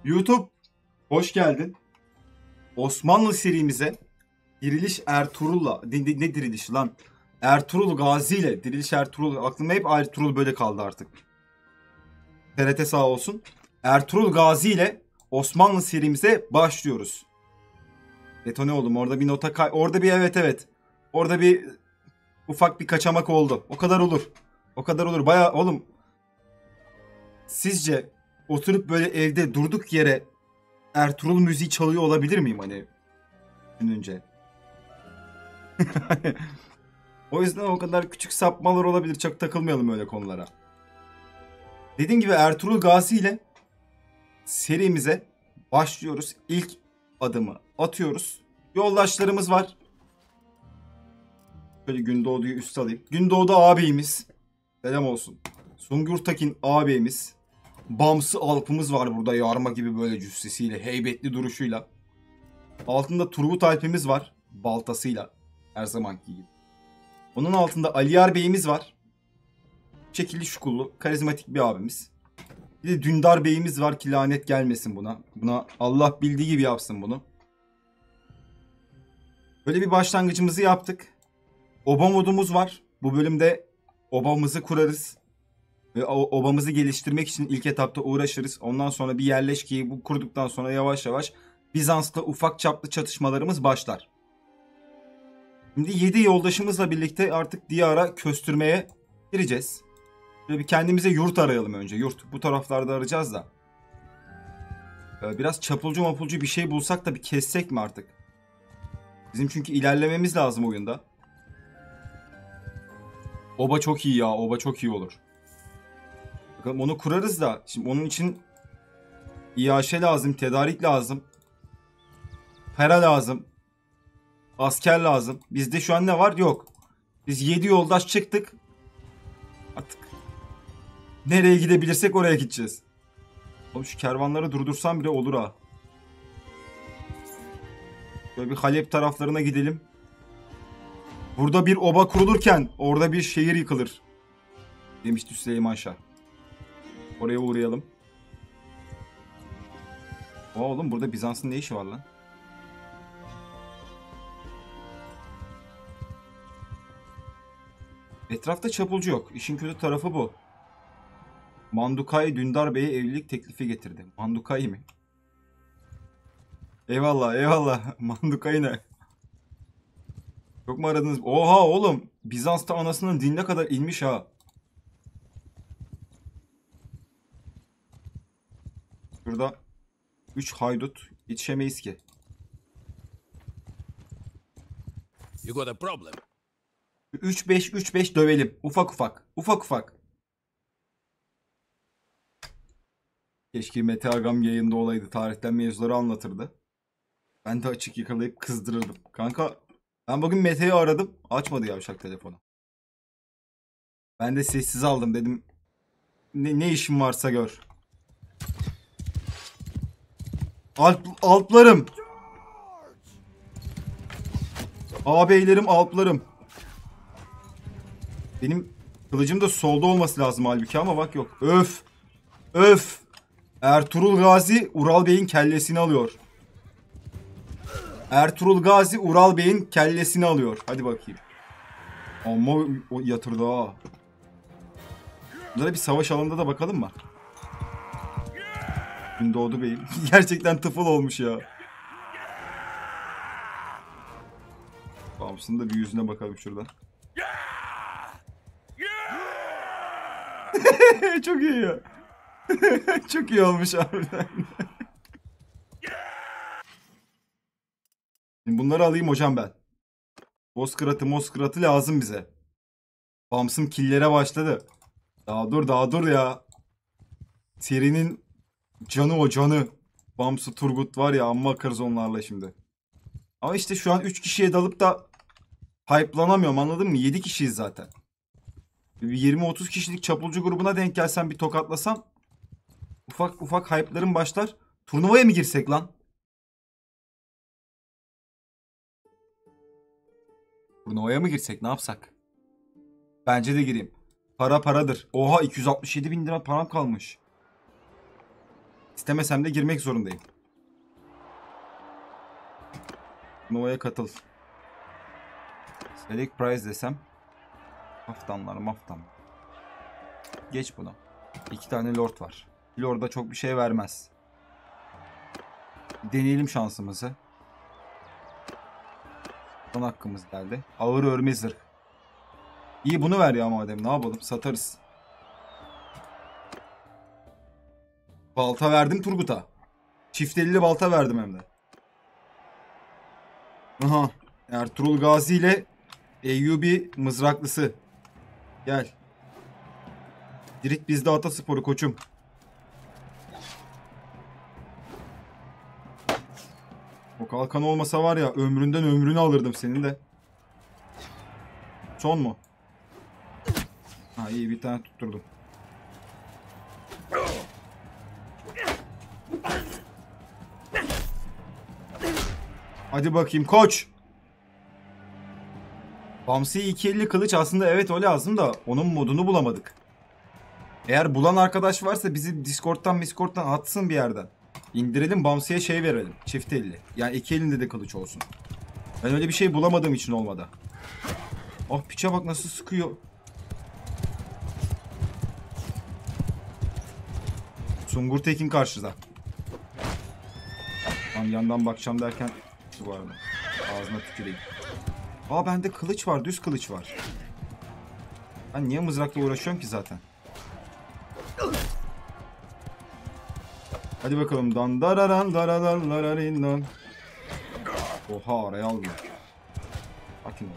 YouTube hoş geldin. Osmanlı serimize Diriliş Ertuğrul'la ne dirilişi lan? Ertuğrul Gazi ile Diriliş Ertuğrul, aklımda hep Ertuğrul böyle kaldı artık. TRT sağ olsun. Ertuğrul Gazi ile Osmanlı serimize başlıyoruz. Detone oldum. Orada bir nota orada bir evet. Orada bir ufak bir kaçamak oldu. O kadar olur. O kadar olur. Bayağı oğlum. Sizce oturup böyle evde durduk yere Ertuğrul müziği çalıyor olabilir miyim hani düşününce? O yüzden o kadar küçük sapmalar olabilir. Çok takılmayalım öyle konulara. Dediğim gibi Ertuğrul Gazi ile serimize başlıyoruz. İlk adımı atıyoruz. Yoldaşlarımız var. Şöyle Gündoğdu'yu üste alayım. Gündoğdu ağabeyimiz. Selam olsun. Sungur Takin ağabeyimiz. Bamsı Alp'ımız var burada yarma gibi böyle cüssesiyle, heybetli duruşuyla. Altında Turgut Alp'imiz var. Baltasıyla. Her zamanki gibi. Onun altında Aliyar Bey'imiz var. Şekilli şukullu, karizmatik bir abimiz. Bir de Dündar Bey'imiz var ki lanet gelmesin buna. Buna Allah bildiği gibi yapsın bunu. Böyle bir başlangıcımızı yaptık. Oba modumuz var. Bu bölümde obamızı kurarız. Ve obamızı geliştirmek için ilk etapta uğraşırız. Ondan sonra bir yerleşkeyi kurduktan sonra yavaş yavaş Bizans'ta ufak çaplı çatışmalarımız başlar. Şimdi 7 yoldaşımızla birlikte artık diyara köstürmeye gireceğiz. Şöyle bir kendimize yurt arayalım önce. Yurt bu taraflarda arayacağız da. Biraz çapulcu mapulcu bir şey bulsak da bir kessek mi artık? Bizim çünkü ilerlememiz lazım oyunda. Oba çok iyi ya. Oba çok iyi olur. Bakalım onu kurarız da. Şimdi onun için İAŞ lazım. Tedarik lazım. Para lazım. Asker lazım. Bizde şu an ne var? Yok. Biz 7 yoldaş çıktık. Artık nereye gidebilirsek oraya gideceğiz. Oğlum şu kervanları durdursam bile olur ha. Böyle bir Halep taraflarına gidelim. Burada bir oba kurulurken orada bir şehir yıkılır. Demişti Süleyman Şah. Oraya uğrayalım. Oğlum burada Bizans'ın ne işi var lan? Etrafta çapulcu yok. İşin kötü tarafı bu. Mandukay Dündar Bey'e evlilik teklifi getirdi. Mandukay mı? Eyvallah eyvallah. Mandukay ne? Çok mu aradınız? Oha oğlum. Bizans'ta anasının dinine kadar inmiş ha. Şurada 3 haydut. Yetişemeyiz ki. You got a problem. 3-5 dövelim. Ufak ufak. Ufak ufak. Keşke Mete Agam yayında olaydı. Tarihten mevzuları anlatırdı. Ben de açık yakalayıp kızdırırdım. Kanka ben bugün Mete'yi aradım. Açmadı yavşak telefonu. Ben de sessiz aldım dedim. Ne işin varsa gör. Alplarım. Ağabeylerim Alplarım. Benim kılıcım da solda olması lazım halbuki ama bak yok. Öf. Öf. Ertuğrul Gazi Ural Bey'in kellesini alıyor. Ertuğrul Gazi Ural Bey'in kellesini alıyor. Hadi bakayım. Ama o yatırdı ha. Bunlara bir savaş alanında da bakalım mı? Gündoğdu Bey'im. Gerçekten tıfıl olmuş ya. Bağımsızın da bir yüzüne bakalım şuradan. Çok iyi ya. Çok iyi olmuş harbiden. Şimdi bunları alayım hocam ben. Bozkıratı lazım bize. Bamsım killere başladı. Daha dur ya. Serinin canı o canı. Bamsı Turgut var ya amma akarız onlarla şimdi. Ama işte şu an 3 kişiye dalıp da hype'lanamıyorum anladın mı? 7 kişiyiz zaten. Bir 20-30 kişilik çapulcu grubuna denk gelsem bir tokatlasam ufak ufak hype'larım başlar. Turnuvaya mı girsek lan? Turnuvaya mı girsek ne yapsak? Bence de gireyim. Para paradır. Oha 267 bin lira param kalmış. İstemesem de girmek zorundayım. Nova'ya katıl. Select prize desem. Haftanlar maftan. Geç bunu. 2 tane lord var. Lord'a çok bir şey vermez. Deneyelim şansımızı. Son hakkımız geldi. Ağır örme zırh. İyi bunu ver ya madem. Ne yapalım? Satarız. Balta verdim Turgut'a. Çift elli balta verdim hem de. Aha. Ertuğrul Gazi ile Eyyubi mızraklısı. Gel. Direkt bizde atasporu koçum. O kalkan olmasa var ya ömründen ömrünü alırdım senin de. Son mu? Ha iyi bir tane tutturdum. Hadi bakayım koç. Bamsi 250 kılıç aslında evet o lazım da onun modunu bulamadık. Eğer bulan arkadaş varsa bizi Discord'dan atsın bir yerden. İndirelim Bamsi'ye şey verelim. Çift elli. Yani iki elinde de kılıç olsun. Ben öyle bir şey bulamadığım için olmadı. Ah piçe bak nasıl sıkıyor. Sungur Tekin karşıda. Lan yandan bakacağım derken bu arada. Ağzına tüküreyim. Aa bende kılıç var, düz kılıç var. Ben niye mızrakla uğraşıyorum ki zaten? Hadi bakalım. Dan dararan dararan dararin. Oha araya aldım. Bakın.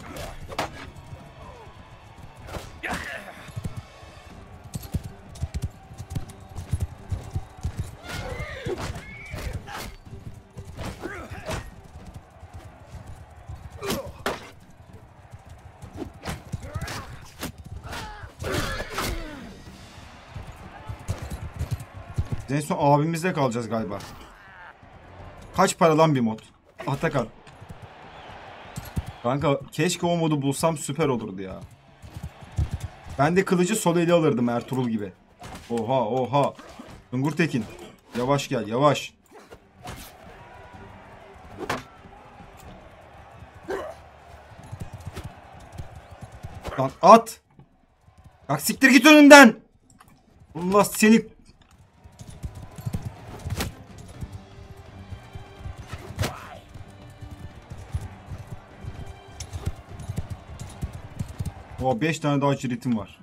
En son abimizle kalacağız galiba. Kaç paradan bir mod? Atakan. Kanka keşke o modu bulsam süper olurdu ya. Ben de kılıcı sol eli alırdım Ertuğrul gibi. Oha oha. Sungur Tekin. Yavaş gel yavaş. Lan at. Bak siktir git önümden. Allah seni. Oha 5 tane daha ciritim var.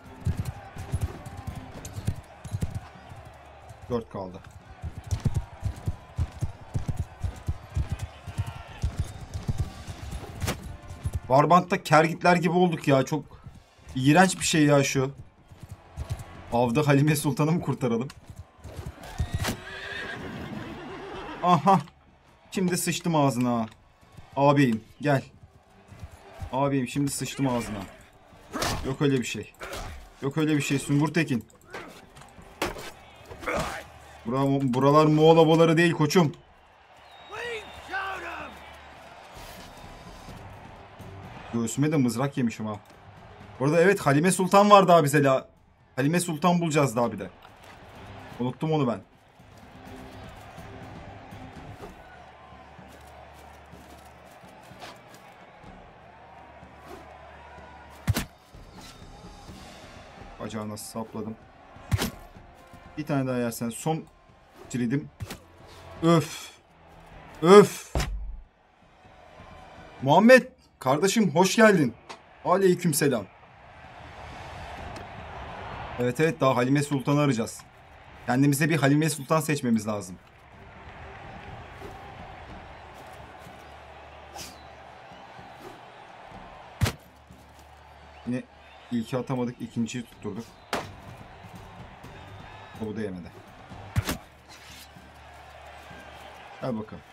4 kaldı. Warband'da kergitler gibi olduk ya. Çok iğrenç bir şey ya şu. Avda Halime Sultan'ı mı kurtaralım? Aha. Şimdi sıçtım ağzına. Ağabeyim gel. Ağabeyim şimdi sıçtım ağzına. Yok öyle bir şey. Yok öyle bir şey Sungur Tekin. Buralar Moğol obaları değil koçum. Göğsüme de mızrak yemişim ha. Orada evet Halime Sultan var daha bize la. Halime Sultan bulacağız daha bir de. Unuttum onu ben. Bacağına sapladım. Bir tane daha yersen son tridim. Öf. Öf. Muhammed kardeşim hoş geldin. Aleykümselam. Evet evet daha Halime Sultan'ı arayacağız. Kendimize bir Halime Sultan seçmemiz lazım. Yine ilki atamadık, ikinciyi tutturduk. Bu da yemedi. Gel bakalım.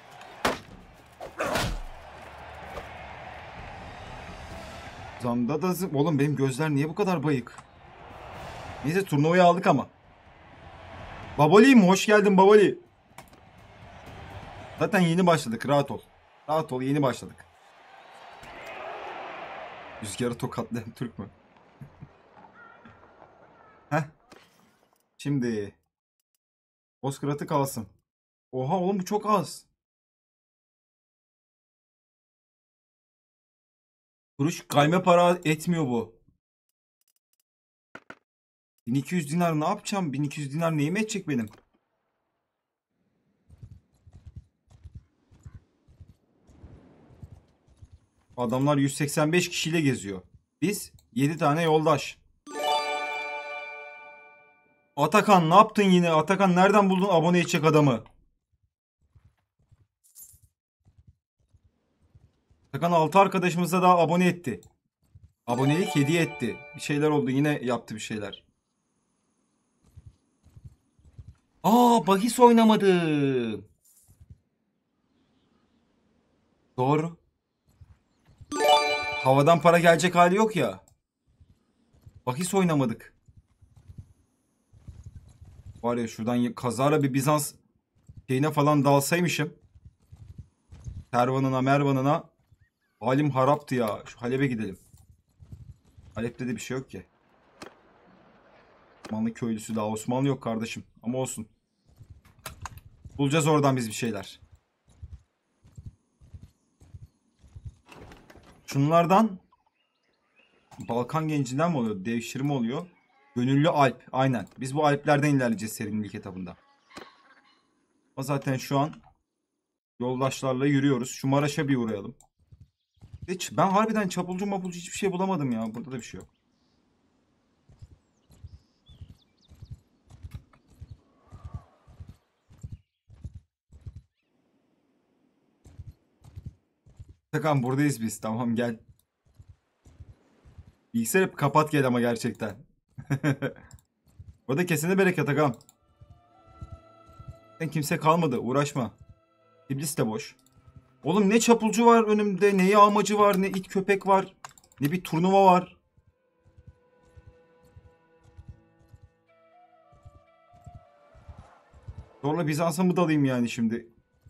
Zamda da oğlum benim gözler niye bu kadar bayık? Neyse turnuvayı aldık ama. Babali'yim hoş geldin Babali. Zaten yeni başladık rahat ol. Rahat ol yeni başladık. Rüzgarı tokatlayan Türk mü? Heh. Şimdi Bozkıratı kalsın. Oha oğlum bu çok az. Kuruş kayme para etmiyor bu. 1200 dinar ne yapacağım? 1200 dinar neyime edecek benim? Adamlar 185 kişiyle geziyor. Biz 7 tane yoldaş. Atakan ne yaptın yine? Atakan nereden buldun abone edecek adamı? Atakan 6 arkadaşımıza daha abone etti. Abonelik hediye etti. Bir şeyler oldu yine yaptı bir şeyler. Bahis oynamadım. Doğru. Havadan para gelecek hali yok ya. Bahis oynamadık. Var ya şuradan kazara bir Bizans şeyine falan dalsaymışım. Kervanına mervanına. Halim haraptı ya. Şu Halep'e gidelim. Halep'te de bir şey yok ki. Osmanlı köylüsü daha Osmanlı yok kardeşim. Ama olsun. Bulacağız oradan biz bir şeyler. Şunlardan Balkan gencinden mi oluyor? Devşirme oluyor. Gönüllü Alp. Aynen. Biz bu Alplerden ilerleyeceğiz serinin ilk etapında. Ama zaten şu an yoldaşlarla yürüyoruz. Şu Maraş'a bir uğrayalım. Hiç, ben harbiden çapulcu mapulcu hiçbir şey bulamadım ya. Burada da bir şey yok. Atakan buradayız biz. Tamam gel. Bilgisayarı kapat gel ama gerçekten. Burada kesene bereket Atakan. Sen kimse kalmadı. Uğraşma. İblis de boş. Oğlum ne çapulcu var önümde, ne yağmacı var, ne it köpek var, ne bir turnuva var. Zorla Bizans'a mı dalayım yani şimdi?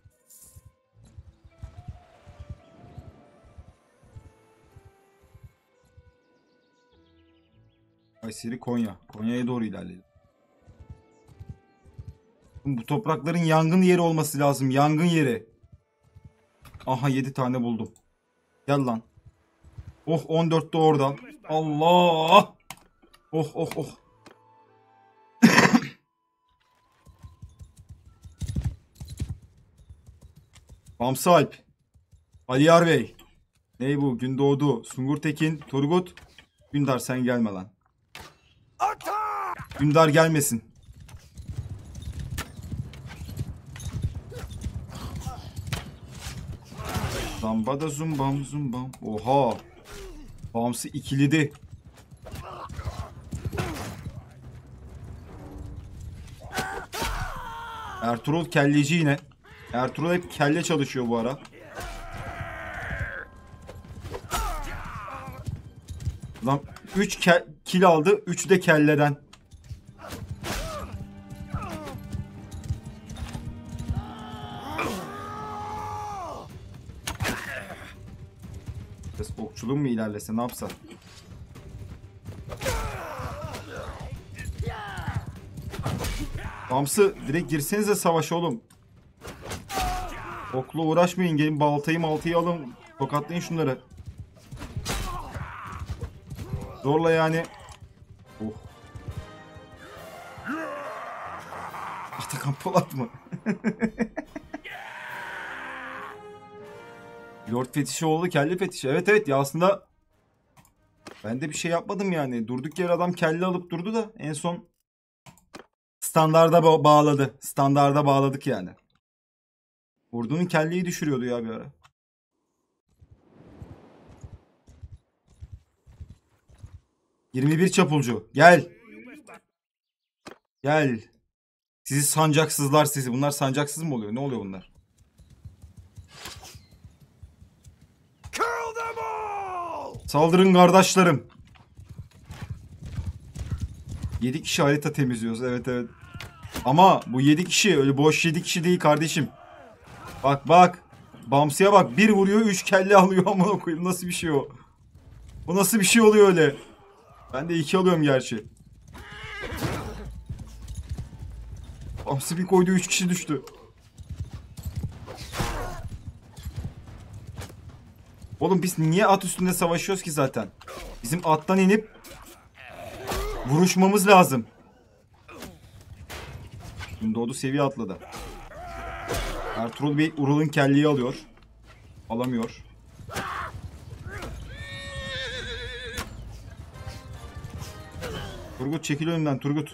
Kayseri, Konya. Konya'ya doğru ilerleyelim. Bu toprakların yangın yeri olması lazım. Yangın yeri. Aha 7 tane buldum. Gel lan. Oh 14 de orada. Allah. Oh oh oh. Bamsı Alp. Aliyar Bey. Ney bu? Gündoğdu. Sungur Tekin. Turgut. Dündar sen gelme lan. Dündar gelmesin. Zambada zumbam zumbam. Oha. Bamsı ikilidi. Ertuğrul kelleci yine. Ertuğrul hep kelle çalışıyor bu ara. Lan 3 kill aldı. 3'ü de kelleden. Biraz okçuluğum mu ilerlese ne yapsa? Bamsı direkt girsenize savaşa oğlum. Okla uğraşmayın. Gelin baltayı alın. Tokatlayın şunları. Zorla yani. Oh. Atakan Polat mı? Lord Fetişoğlu kelle fetişi. Evet evet ya aslında ben de bir şey yapmadım yani. Durduk yere adam kelle alıp durdu da en son standarda bağladı. Standarda bağladık yani. Ordunun kelleyi düşürüyordu ya bir ara. ...21 çapulcu. Gel. Gel. Sizi sancaksızlar sizi. Bunlar sancaksız mı oluyor? Ne oluyor bunlar? Saldırın kardeşlerim. 7 kişi harita temizliyoruz. Evet evet. Ama bu 7 kişi öyle boş 7 kişi değil kardeşim. Bak bak. Bamsı'ya bak. Bir vuruyor 3 kelle alıyor. Aman koyayım. Nasıl bir şey o? O nasıl bir şey oluyor öyle? Ben de 2 alıyorum gerçi. Hamsi bir koydu 3 kişi düştü. Oğlum biz niye at üstünde savaşıyoruz ki zaten? Bizim attan inip vuruşmamız lazım. Gündoğdu seviye atladı. Ertuğrul Bey Ural'ın kelleyi alıyor. Alamıyor. Turgut çekil önümden Turgut.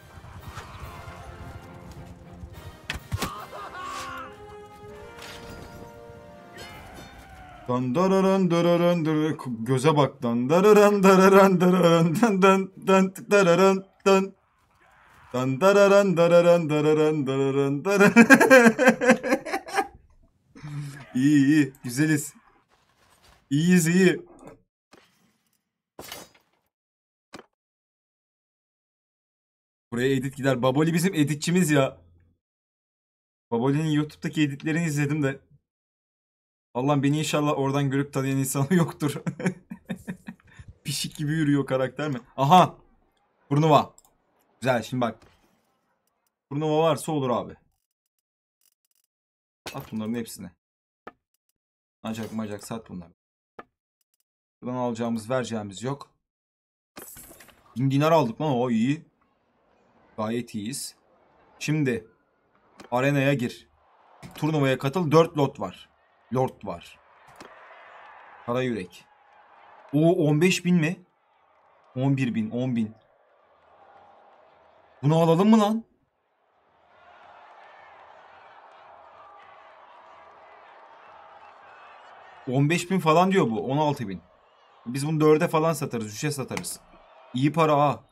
Dandararan dararan dararan göze bak dandararan dararan dararan dan dan dan dararan dan dandararan dararan dararan dararan dararan. İyi iyi güzeliz. İyiyiz iyi. Buraya edit gider. Baboli bizim editçimiz ya. Baboli'nin YouTube'daki editlerini izledim de. Allah'ım beni inşallah oradan görüp tanıyan insan yoktur. Pişik gibi yürüyor karakter mi? Aha. Burnuva. Güzel şimdi bak. Burnuva varsa olur abi. At bunların hepsini. Acak macak sat bunları. Buradan alacağımız vereceğimiz yok. 1000 dinar aldık lan o iyi. Gayet iyiyiz. Şimdi arenaya gir. Turnuvaya katıl 4 lot var. Lord var. Kara yürek. O 15.000 mi? 11.000, 10.000. Bunu alalım mı lan? ...15.000 falan diyor bu. 16.000. Biz bunu 4'e falan satarız. 3'e satarız. İyi para ha.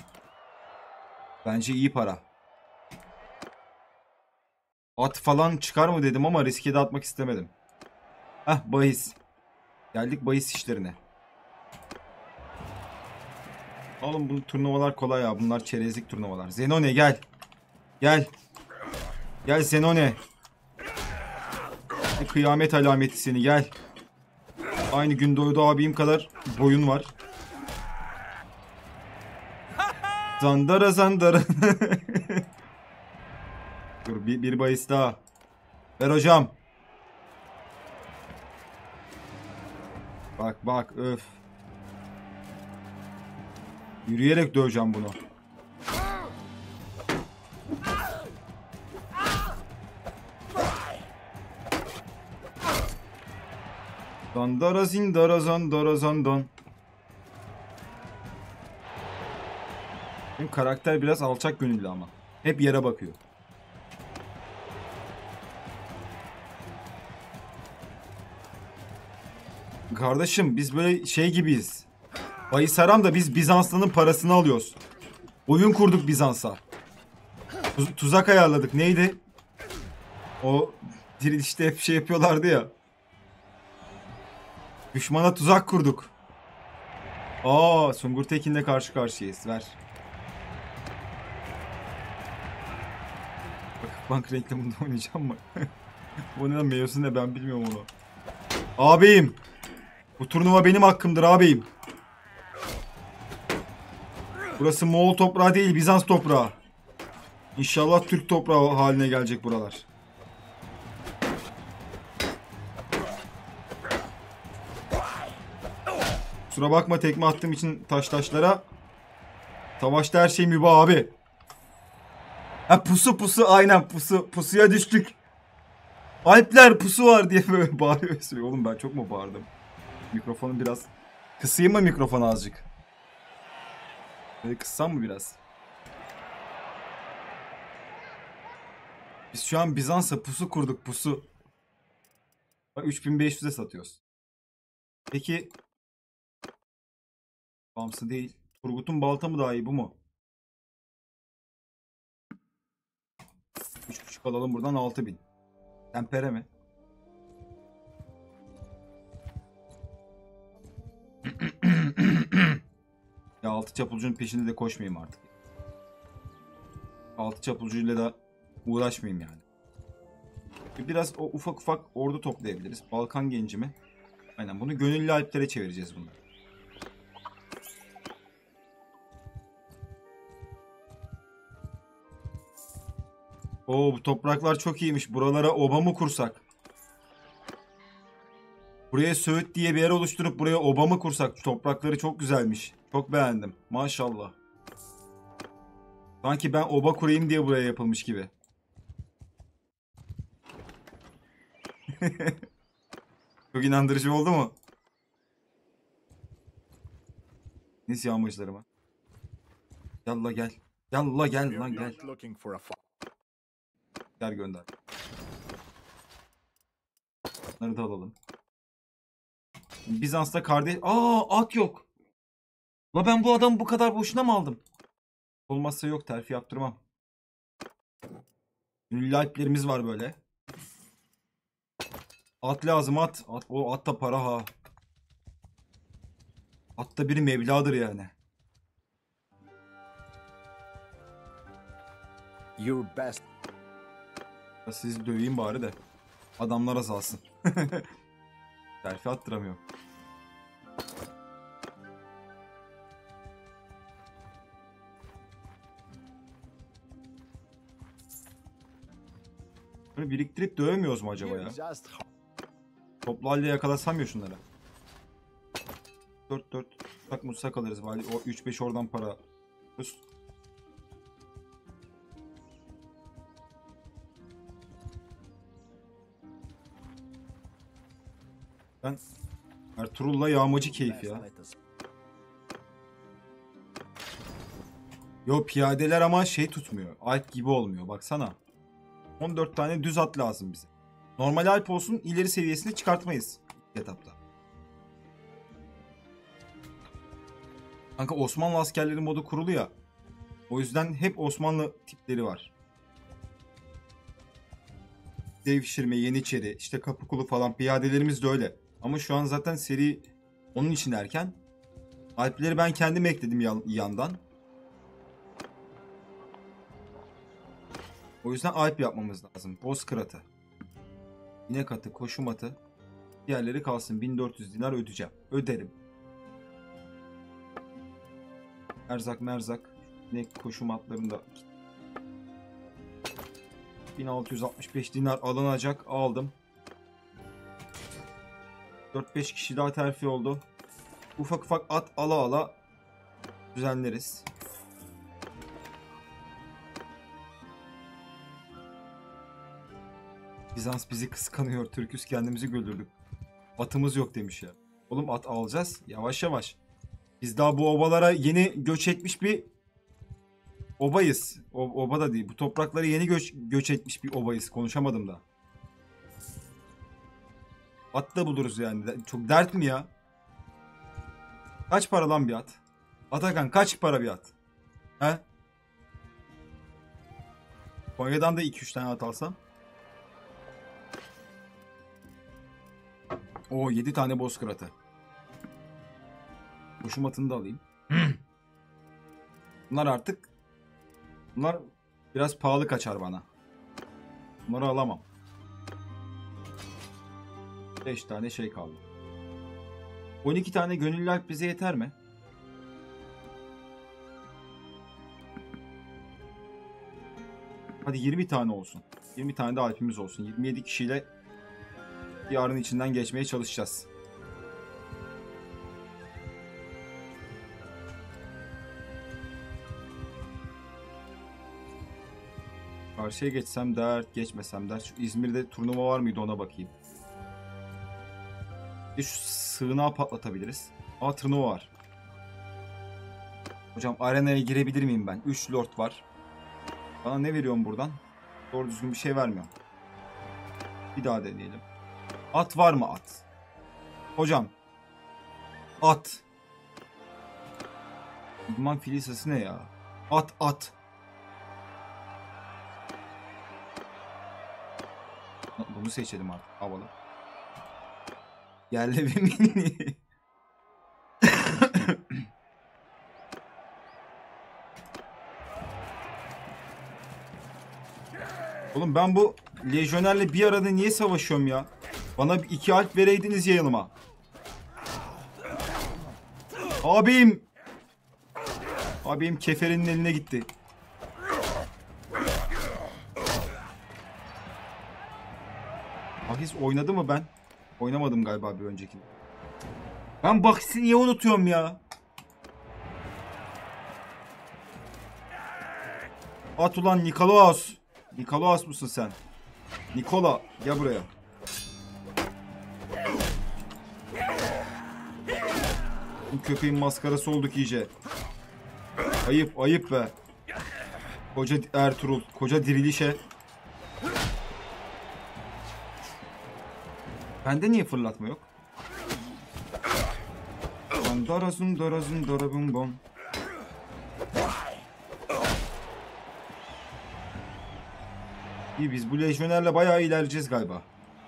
Bence iyi para. At falan çıkar mı dedim ama riske de atmak istemedim. Heh bahis. Geldik bahis işlerine. Oğlum bu turnuvalar kolay ya. Bunlar çerezlik turnuvalar. Zenone gel. Gel. Gel Zenone. Kıyamet alameti seni gel. Aynı Gündoğdu abim kadar boyun var. Zandara zandara. Dur bir bahis daha. Ver hocam. Bak bak öf. Yürüyerek döveceğim bunu. Zandara zindara zandara zandan. Benim karakter biraz alçak gönüllü ama. Hep yere bakıyor. Kardeşim biz böyle şey gibiyiz. Bayısaram da biz Bizanslı'nın parasını alıyoruz. Oyun kurduk Bizans'a. Tuzak ayarladık. Neydi? O dirilişte hep şey yapıyorlardı ya. Düşmana tuzak kurduk. Aa, Sungur Tekin'le karşı karşıyayız. Ver. Bank reklamında oynayacağım mı? Bu ne mevzusu ne ben bilmiyorum onu. Ağabeyim. Bu turnuva benim hakkımdır ağabeyim. Burası Moğol toprağı değil Bizans toprağı. İnşallah Türk toprağı haline gelecek buralar. Kusura bakma tekme attığım için taşlara. Savaşta her şey mübah abi. Ha pusu aynen pusuya düştük. Alpler pusu var diye böyle bağırıyor. Oğlum ben çok mu bağırdım? Mikrofonu biraz kısayım mı mikrofonu azıcık? Böyle kıssam mı biraz? Biz şu an Bizans'a pusu kurduk pusu. Bak 3500'e satıyoruz. Peki Bamsı değil. Turgut'un balta mı daha iyi bu mu? 3.5 alalım buradan 6000. Tempere mi? Ya altı çapulcunun peşinde de koşmayayım artık. Altı çapulcuyla da uğraşmayayım yani. Biraz o ufak ufak ordu toplayabiliriz. Balkan genci mi? Aynen bunu gönüllü alplere çevireceğiz bunu. Oo, bu topraklar çok iyiymiş. Buralara oba mı kursak? Buraya Söğüt diye bir yer oluşturup buraya oba mı kursak? Toprakları çok güzelmiş. Çok beğendim. Maşallah. Sanki ben oba kurayım diye buraya yapılmış gibi. Çok inandırıcı oldu mu? Neyse yağmacılarıma. Yallah gel. Yallah gel lan gel. Looking for a Gel gönder. Bunları da alalım. Bizans'ta kardeş... at yok. La ben bu adamı bu kadar boşuna mı aldım? Olmazsa yok, terfi yaptırmam. Ünlü Alplerimiz var böyle. At lazım at. O at da para ha. At da bir mevladır yani. your best. Ya sizi döveyim bari de. Adamlar azalsın. Terfi attıramıyorum. Böyle biriktirip dövemiyoruz mu acaba ya? Just Toplu halde yakalasam ya şunları. 4-4 tak mutsak alırız bari. O 3-5 oradan para. Üst. Ben Ertuğrul'la yağmacı keyif ya. Yo piyadeler ama şey tutmuyor. Alp gibi olmuyor baksana. 14 tane düz at lazım bize. Normal Alp olsun, ileri seviyesini çıkartmayız etapta. Kanka Osmanlı askerleri modu kurulu ya. O yüzden hep Osmanlı tipleri var. Devşirme, Yeniçeri, işte Kapıkulu falan piyadelerimiz de öyle. Ama şu an zaten seri onun için erken. Alpleri ben kendim ekledim yandan. O yüzden Alp yapmamız lazım. Bozkırat'ı. İnek atı, koşum atı. Diğerleri kalsın. 1400 dinar ödeyeceğim. Öderim. Erzak merzak. İnek koşum atlarında 1665 dinar alınacak. Aldım. 4-5 kişi daha terfi oldu. Ufak ufak at ala ala düzenleriz. Bizans bizi kıskanıyor. Türküs kendimizi güldürdük. Atımız yok demiş ya. Oğlum at alacağız. Yavaş yavaş. Biz daha bu obalara yeni göç etmiş bir obayız. Oba da değil. Bu topraklara yeni göç etmiş bir obayız. Konuşamadım da. At da buluruz yani. Çok dert mi ya? Kaç para lan bir at? Atakan kaç para bir at? He? Konya'dan da 2-3 tane at alsam. Oo 7 tane bozkıratı. Koşum atını da alayım. Bunlar biraz pahalı kaçar bana. Bunları alamam. 5 tane şey kaldı. 12 tane gönüllü alp bize yeter mi? Hadi 20 tane olsun. 20 tane de alpimiz olsun. 27 kişiyle yarın içinden geçmeye çalışacağız. Karşıya geçsem dert, geçmesem dert. Şu İzmir'de turnuva var mıydı ona bakayım. Şu sığınağı patlatabiliriz. Turnuva var. Hocam arenaya girebilir miyim ben? 3 lord var. Bana ne veriyorsun buradan? Doğru düzgün bir şey vermiyor. Bir daha deneyelim. At var mı at? Hocam. At. İdman filisası ne ya? At. Bunu seçelim artık. Havalı. Yerli ve milli. Oğlum ben bu lejyonerle bir arada niye savaşıyorum ya? Bana 2 alp vereydiniz ya yanıma. Abim keferinin eline gitti. Bahis oynadı mı ben? Oynamadım galiba bir önceki. Ben bahisi niye unutuyorum ya? At ulan Nikolaos. Nikolaos musun sen? Nikola gel buraya. Bu köpeğin maskarası olduk iyice. Ayıp ayıp be. Koca Ertuğrul, koca dirilişe. Bende niye fırlatma yok? Darazun darazun darabum bom. İyi, biz bu lejyonerle bayağı ilerleyeceğiz galiba.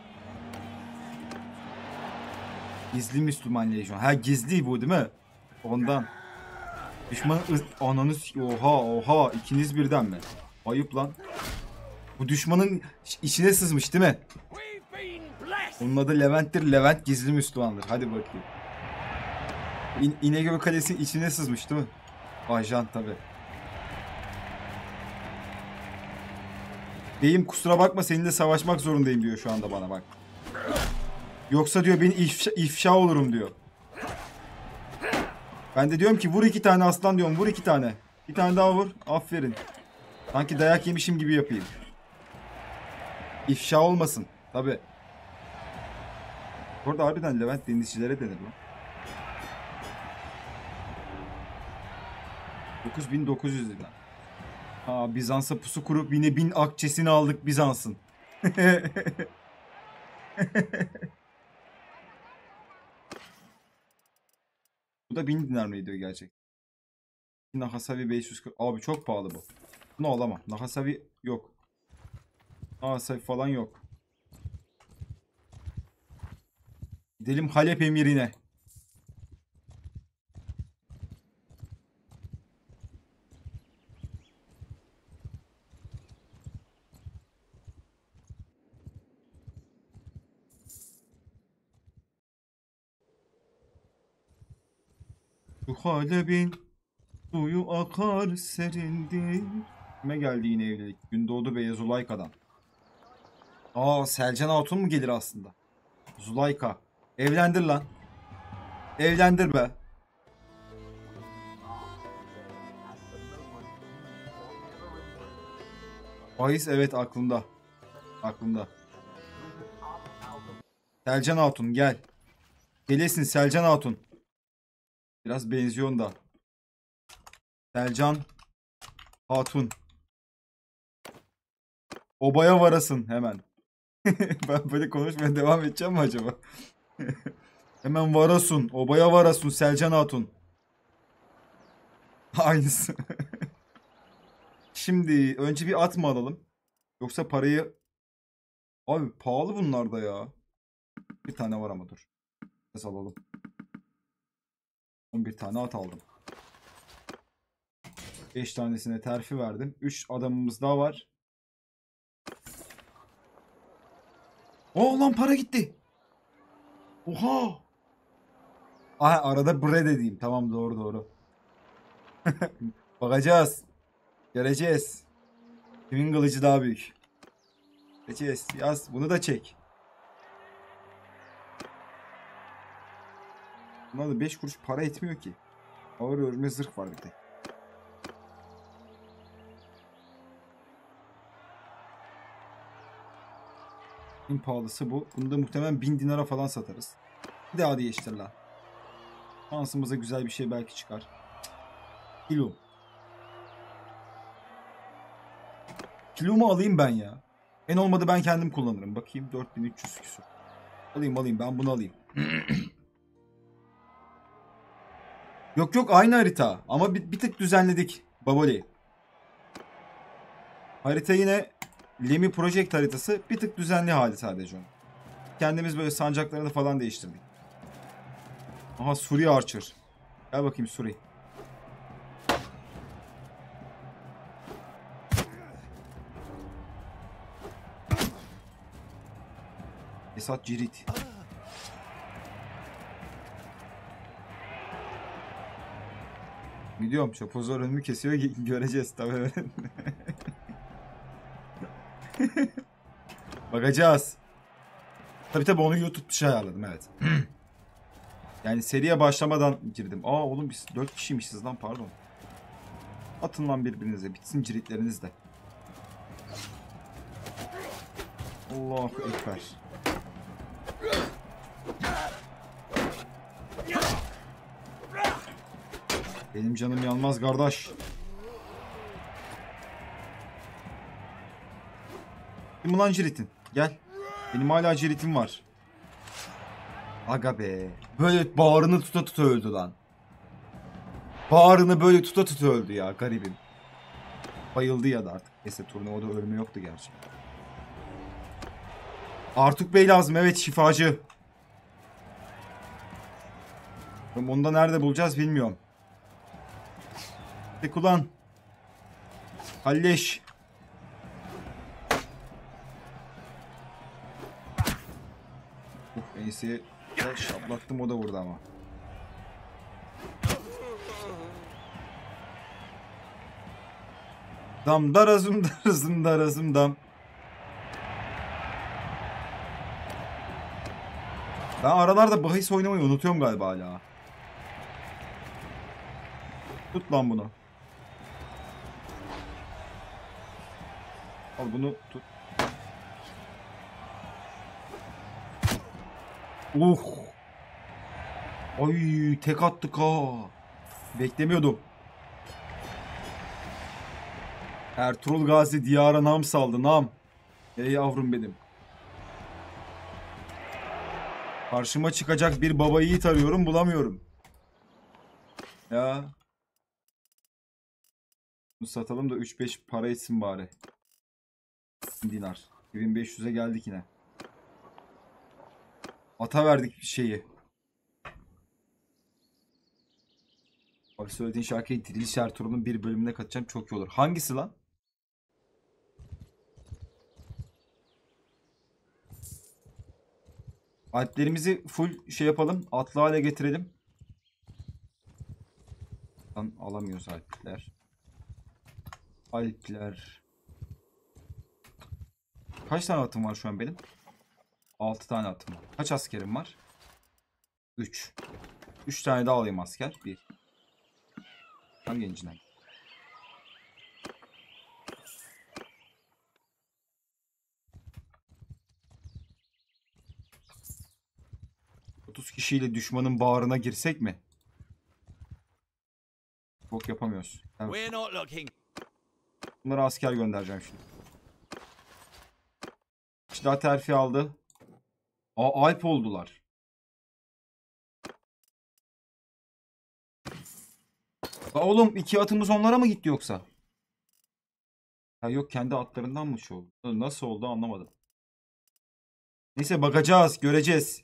Gizli Müslüman lejyon. Ha, gizli bu değil mi? Ondan. Düşman ananız, oha ikiniz birden mi? Ayıp lan. Bu düşmanın içine sızmış değil mi? Onun adı Levent'tir. Levent gizli Müslümandır. Hadi bakayım. İnegöl Kalesi'nin içine sızmış değil mi? Ajan tabi. Beyim kusura bakma, seninle savaşmak zorundayım diyor şu anda bana bak. Yoksa diyor beni ifşa olurum diyor. Ben de diyorum ki vur 2 tane aslan diyorum, vur 2 tane. Bir tane daha vur, aferin. Sanki dayak yemişim gibi yapayım. İfşa olmasın tabi. Orada harbiden Levent denizcilere denir lan. 9900 lira. Ha, Bizans'a pusu kurup yine 1000 akçesini aldık Bizans'ın. Bu da 1000 dinar mı ediyor gerçekten? Nahasavi 540. Abi çok pahalı bu. Bunu alamam. Nahasavi yok. Nahasavi falan yok. Gidelim Halep emirine. Şu Halep'in suyu akar serindir. Kime geldi yine evlilik? Gündoğdu Bey'e Zulayka'dan. Aa, Selcan Hatun mu gelir aslında? Zulayka. Evlendir lan. Evlendir be. Bahis evet aklımda. Aklımda. Selcan Hatun gel. Gelesin Selcan Hatun. Biraz benziyorsun da. Selcan Hatun. Obaya varasın hemen. Ben böyle konuşmaya devam edeceğim mi acaba? Hemen varasın. Obaya varasın Selcan Hatun. Aynısı. Şimdi önce bir at mı alalım? Yoksa parayı... Abi pahalı bunlar da ya. Bir tane var ama dur. Biraz alalım. 11 tane at aldım. 5 tanesine terfi verdim. 3 adamımız daha var. Oo lan, para gitti. Oha. Aha, arada bre dediğim. Tamam, doğru. Bakacağız. Göreceğiz. Kimin kılıcı daha büyük? Göreceğiz. Yaz. Bunu da çek. Bunlar da 5 kuruş para etmiyor ki. Ağır örme zırh var bir tek. En pahalısı bu. Bunu da muhtemelen 1000 dinara falan satarız. Bir daha değiştir lan. Şansımıza güzel bir şey belki çıkar. Kilo. Kilomu alayım ben ya. En olmadı ben kendim kullanırım. Bakayım 4300 küsur. Alayım ben bunu alayım. Yok aynı harita. Ama bir tık düzenledik. Baboli. Harita yine Lemi Project haritası. Bir tık düzenli hali sadece onun. Kendimiz böyle sancaklarını falan değiştirdik. Aha, Suri Archer. Gel bakayım Suri. Esat Cirit. Gidiyorum. Şapozor önümü kesiyor. Göreceğiz tabii. Bakacağız. Tabii onu YouTube dışı ayarladım, evet. Yani seriye başlamadan girdim. Aa oğlum biz 4 kişiymişiz lan, pardon. Atın lan birbirinize, bitsin ciritleriniz de. Allahu Ekber. Benim canım yanmaz kardeş. Kim ulan ciritin? Gel. Benim hala ciritim var. Aga be. Böyle bağrını tuta tuta öldü lan. Bağrını böyle tuta tuta öldü ya garibim. Bayıldı ya da artık. Neyse turnuvada ölme yoktu gerçi. Artuk Bey lazım, evet, şifacı. Onu da nerede bulacağız bilmiyorum. Tek ulan. Halleş. Neyse şaplattım, o da vurdu ama. Dam darazım darazım darazım dam. Ben aralarda bahis oynamayı unutuyorum galiba hala. Tut lan bunu. Al bunu tut. Ay tek attık ha. Beklemiyordum. Ertuğrul Gazi diyara nam saldı, nam. Ey yavrum benim. Karşıma çıkacak bir baba yiğit arıyorum, bulamıyorum. Ya. Bunu satalım da 3-5 para etsin bari. Dinar. 2500'e geldik yine. Ata verdik şeyi. Bak söylediğin şarkıyı Diriliş Ertuğrul'un bir bölümüne katacağım, çok iyi olur. Hangisi lan? Alplerimizi full şey yapalım. Atlı hale getirelim. Lan alamıyoruz Alpler. Alpler. Kaç tane atım var şu an benim? 6 tane atım var. Kaç askerim var? 3. 3 tane daha alayım asker. 1. Hangi incinen? Kişiyle düşmanın bağrına girsek mi? Çok yapamıyoruz. Evet. We're not looking. Bunlara asker göndereceğim şimdi. Silah terfi aldı. Aa, Alp oldular. Aa, oğlum 2 atımız onlara mı gitti yoksa? Ha yok, kendi atlarından mı şu oldu? Nasıl oldu anlamadım. Neyse bakacağız, göreceğiz.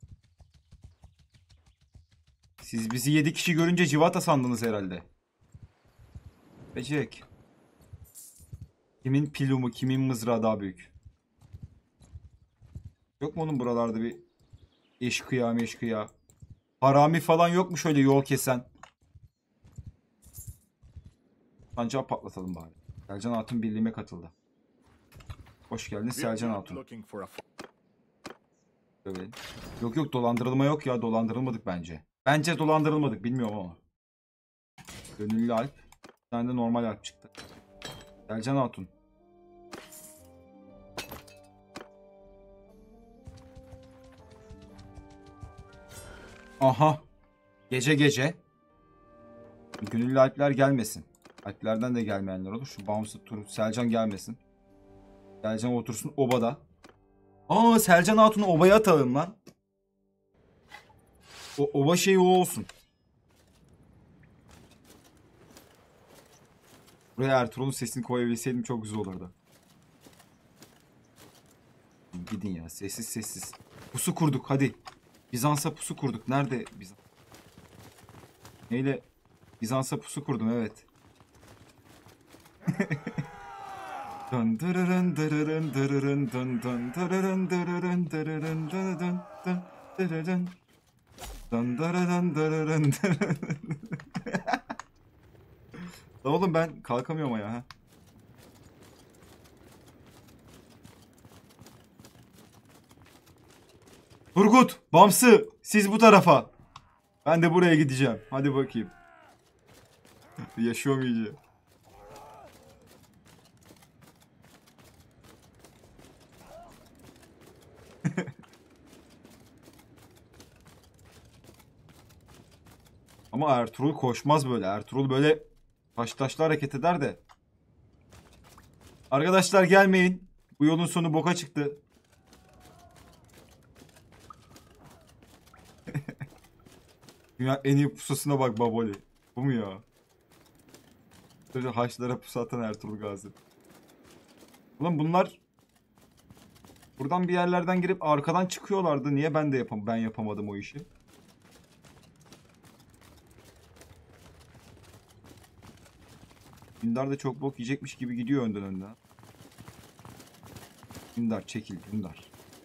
Siz bizi 7 kişi görünce civata sandınız herhalde. Becek. Kimin pilumu, kimin mızrağı daha büyük? Yok mu onun buralarda bir eşkıya meşkıya? Harami falan yok mu şöyle yol kesen? Sancağı patlatalım bari. Selcan Hatun birliğime katıldı. Hoş geldin Selcan Hatun. Evet. Yok dolandırılma yok ya, dolandırılmadık bence. Bence dolandırılmadık, bilmiyorum ama. Gönüllü Alp. Bir tane de normal Alp çıktı. Selcan Hatun. Aha. Gece gece. Gönüllü Alpler gelmesin. Alplerden de gelmeyenler olur. Şu Bounce'ı tur. Selcan gelmesin. Selcan otursun obada. Aa, Selcan Hatun'u obaya atalım lan. O oba şeyi o olsun. Buraya Ertuğrul'un sesini koyabilseydim çok güzel olurdu. Gidin ya, sessiz sessiz. Pusu kurduk hadi. Bizans'a pusu kurduk. Nerede Bizans? Neyle? Bizans'a pusu kurdum, evet. Dın dırırın dırırın dırırın dın dın dırırın dırırın dırırın dın dın dın dırırın dın dırırın dırırın dırırın. Oğlum ben kalkamıyorum ayağa ha. Turgut, Bamsı, siz bu tarafa. Ben de buraya gideceğim. Hadi bakayım. Yaşıyorum iyice. Ama Ertuğrul koşmaz böyle. Ertuğrul böyle taşlı hareket eder de. Arkadaşlar gelmeyin. Bu yolun sonu boka çıktı. Dünya en iyi pususuna bak Baboli. Bu mu ya? Böyle haçlara pusu atan Ertuğrul Gazi. Ulan bunlar buradan bir yerlerden girip arkadan çıkıyorlardı. Niye ben yapamadım o işi? Dündar da çok bok yiyecekmiş gibi gidiyor önden. Dündar çekil Dündar.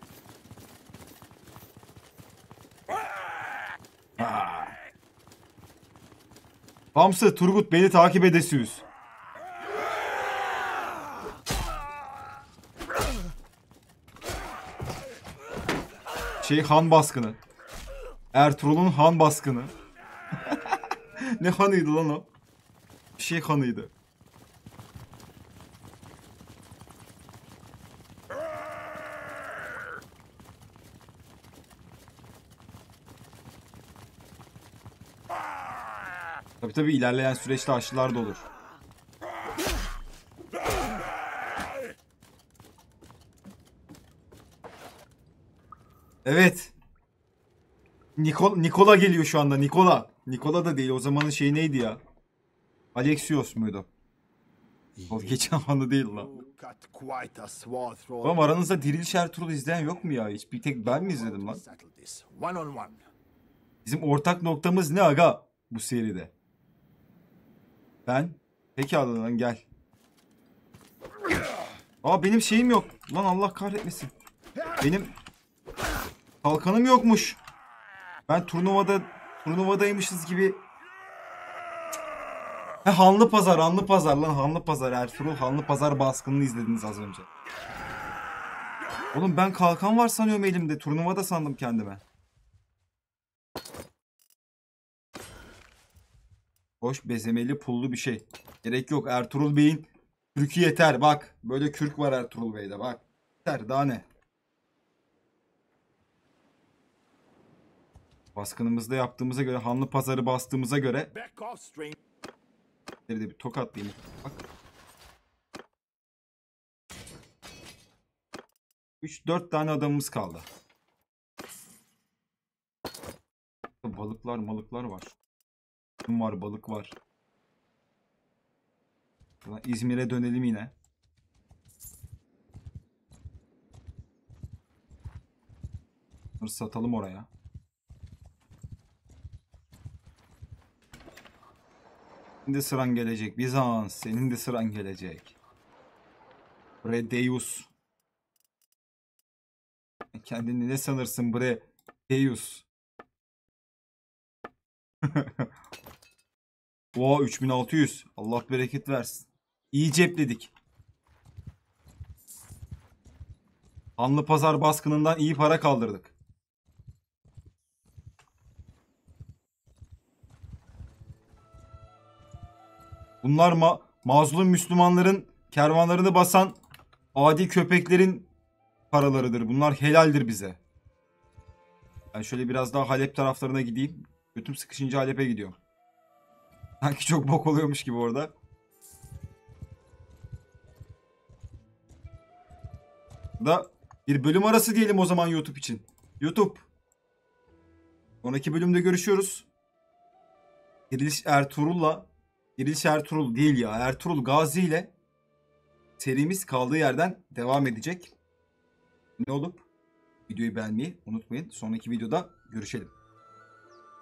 Ha. Bamsı, Turgut beni takip edesiyoruz. Han baskını. Ertuğrul'un han baskını. Ne hanıydı lan o? Hanıydı. Tabii ilerleyen süreçte aşılar da olur. Evet. Nikola geliyor şu anda. Nikola da değil. O zamanın neydi ya? Alexios muydu? O geçen hanı değil lan. Oğlum aranızda Diriliş Ertuğrul izleyen yok mu ya? Hiç bir tek ben mi izledim lan? Bizim ortak noktamız ne aga bu seride? Ben. Peki lan gel. Benim şeyim yok. Lan Allah kahretmesin. Benim kalkanım yokmuş. Ben turnuvadaymışız gibi. Hanlı Pazar lan Hanlı Pazar. Ertuğrul Hanlı Pazar baskınını izlediniz az önce. Oğlum ben kalkan var sanıyorum elimde. Turnuvada sandım kendime. Hoş bezemeli pullu bir şey. Gerek yok Ertuğrul Bey'in kürkü yeter bak. Böyle kürk var Ertuğrul Bey'de bak. Yeter daha ne? Baskınımızda yaptığımıza göre Hanlı Pazar'ı bastığımıza göre nerede bir tokatlayayım. Bak. 3-4 tane adamımız kaldı. Balıklar var. Var balık var. İzmir'e dönelim yine. Bunları satalım oraya. Senin de sıran gelecek. Bizans. Senin de sıran gelecek. Deus. Kendini ne sanırsın Deus? Oha 3600. Allah bereket versin. İyi cepledik. Hanlı Pazar baskınından iyi para kaldırdık. Bunlar mazlum Müslümanların kervanlarını basan adi köpeklerin paralarıdır. Bunlar helaldir bize. Ben şöyle biraz daha Halep taraflarına gideyim. Götüm sıkışınca Halep'e gidiyorum. Sanki çok bok oluyormuş gibi orada. Da bir bölüm arası diyelim o zaman YouTube için. YouTube. Sonraki bölümde görüşüyoruz. Diriliş Ertuğrul değil ya. Ertuğrul Gazi ile serimiz kaldığı yerden devam edecek. Ne olup videoyu beğenmeyi unutmayın. Sonraki videoda görüşelim.